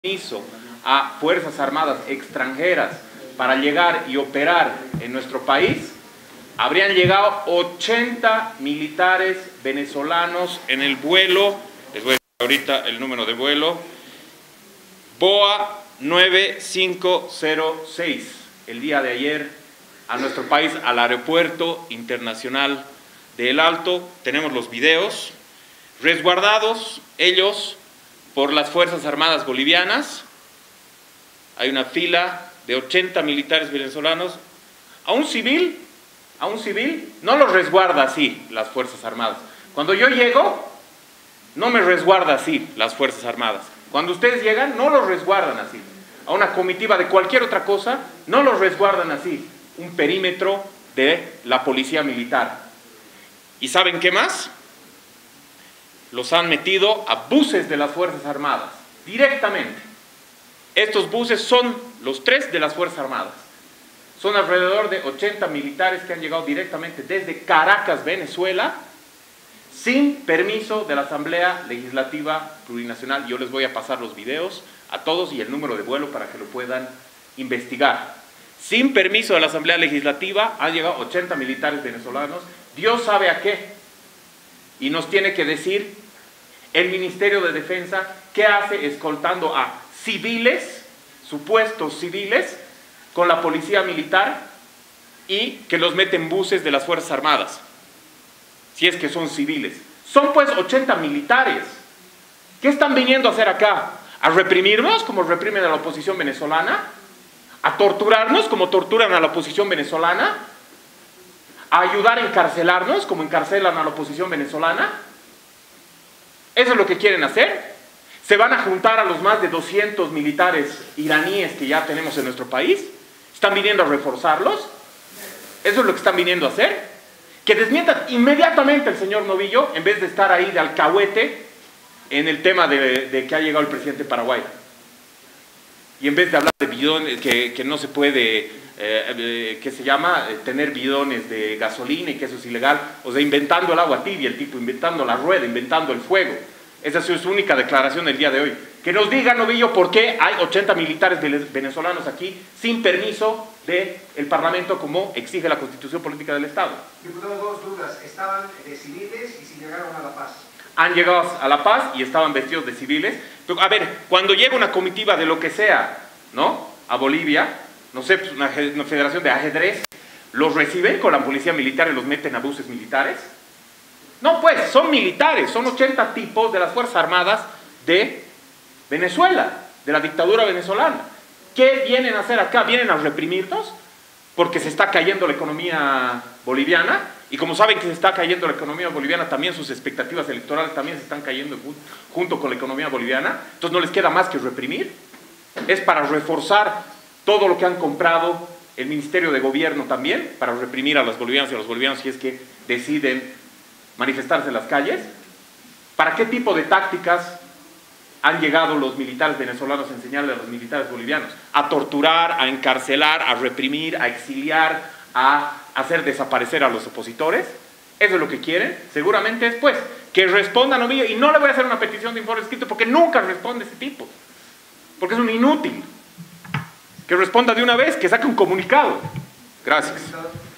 permiso a Fuerzas Armadas extranjeras para llegar y operar en nuestro país, habrían llegado 80 militares venezolanos en el vuelo, les voy a decir ahorita el número de vuelo, BOA 9506, el día de ayer a nuestro país, al Aeropuerto Internacional de El Alto. Tenemos los videos, resguardados ellos por las Fuerzas Armadas bolivianas. Hay una fila de 80 militares venezolanos. A un civil no los resguarda así las Fuerzas Armadas. Cuando yo llego, no me resguarda así las Fuerzas Armadas. Cuando ustedes llegan, no los resguardan así. A una comitiva de cualquier otra cosa, no los resguardan así. Un perímetro de la policía militar. ¿Y saben qué más? Los han metido a buses de las Fuerzas Armadas, directamente. Estos buses son los 3 de las Fuerzas Armadas. Son alrededor de 80 militares que han llegado directamente desde Caracas, Venezuela, sin permiso de la Asamblea Legislativa Plurinacional. Yo les voy a pasar los videos a todos y el número de vuelo para que lo puedan investigar. Sin permiso de la Asamblea Legislativa han llegado 80 militares venezolanos. Dios sabe a qué. Y nos tiene que decir el Ministerio de Defensa qué hace escoltando a civiles, supuestos civiles, con la policía militar y que los mete en buses de las Fuerzas Armadas, si es que son civiles. Son pues 80 militares. ¿Qué están viniendo a hacer acá? ¿A reprimirnos como reprimen a la oposición venezolana? ¿A torturarnos como torturan a la oposición venezolana? ¿A ayudar a encarcelarnos como encarcelan a la oposición venezolana? ¿Eso es lo que quieren hacer? ¿Se van a juntar a los más de 200 militares iraníes que ya tenemos en nuestro país? ¿Están viniendo a reforzarlos? ¿Eso es lo que están viniendo a hacer? Que desmientan inmediatamente el señor Novillo, en vez de estar ahí de alcahuete en el tema de que ha llegado el presidente de Paraguay. Y en vez de hablar de bidones, que no se puede, ¿qué se llama? Tener bidones de gasolina y que eso es ilegal. O sea, inventando el agua tibia, el tipo inventando la rueda, inventando el fuego. Esa es su única declaración del día de hoy. Que nos diga, Novillo, por qué hay 80 militares venezolanos aquí sin permiso del Parlamento, como exige la Constitución Política del Estado. Diputado, dos dudas. ¿Estaban de civiles y si llegaron a La Paz? Han llegado a La Paz y estaban vestidos de civiles. Pero, a ver, cuando llega una comitiva de lo que sea, ¿no?, a Bolivia, no sé, pues una federación de ajedrez, ¿los reciben con la policía militar y los meten a buses militares? No, pues, son militares, son 80 tipos de las Fuerzas Armadas de Venezuela, de la dictadura venezolana. ¿Qué vienen a hacer acá? ¿Vienen a reprimirnos? Porque se está cayendo la economía boliviana, y como saben que se está cayendo la economía boliviana, también sus expectativas electorales también se están cayendo junto con la economía boliviana. Entonces no les queda más que reprimir. Es para reforzar todo lo que han comprado el Ministerio de Gobierno también, para reprimir a las bolivianas y a los bolivianos si es que deciden manifestarse en las calles. ¿Para qué tipo de tácticas han llegado los militares venezolanos a enseñarle a los militares bolivianos? A torturar, a encarcelar, a reprimir, a exiliar, a hacer desaparecer a los opositores. Eso es lo que quieren. Seguramente después que respondan a Novillo, y no le voy a hacer una petición de informe escrito porque nunca responde ese tipo, porque es un inútil. Que responda de una vez, que saque un comunicado. Gracias.